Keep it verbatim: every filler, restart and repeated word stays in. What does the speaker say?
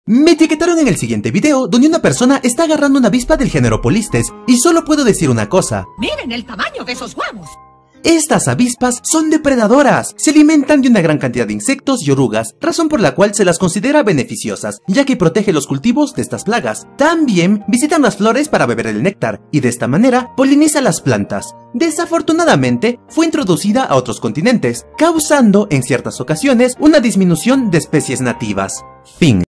Me etiquetaron en el siguiente video donde una persona está agarrando una avispa del género Polistes y solo puedo decir una cosa. ¡Miren el tamaño de esos huevos! Estas avispas son depredadoras, se alimentan de una gran cantidad de insectos y orugas, razón por la cual se las considera beneficiosas, ya que protege los cultivos de estas plagas. También visitan las flores para beber el néctar, y de esta manera poliniza las plantas. Desafortunadamente, fue introducida a otros continentes, causando en ciertas ocasiones una disminución de especies nativas. Fin.